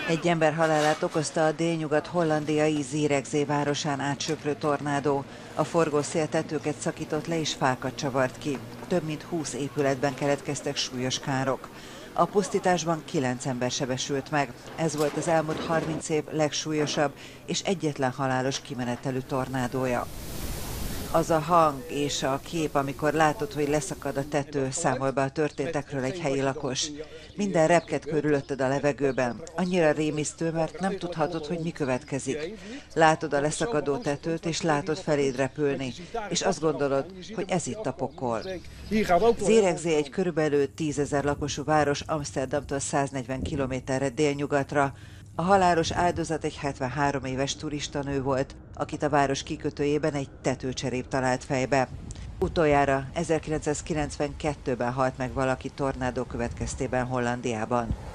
Egy ember halálát okozta a délnyugat hollandiai Zierikzee városán átsöprő tornádó. A forgószél tetőket szakított le és fákat csavart ki. Több mint 20 épületben keletkeztek súlyos károk. A pusztításban 9 ember sebesült meg. Ez volt az elmúlt 30 év legsúlyosabb és egyetlen halálos kimenetelű tornádója. Az a hang és a kép, amikor látod, hogy leszakad a tető, számol be a történtekről egy helyi lakos. Minden repked körülötted a levegőben. Annyira rémisztő, mert nem tudhatod, hogy mi következik. Látod a leszakadó tetőt, és látod feléd repülni, és azt gondolod, hogy ez itt a pokol. Zierikzee egy körülbelül 10 000 lakosú város Amsterdamtól 140 kilométerre délnyugatra. A halálos áldozat egy 73 éves turistanő volt, akit a város kikötőjében egy tetőcserép talált fejbe. Utoljára 1992-ben halt meg valaki tornádó következtében Hollandiában.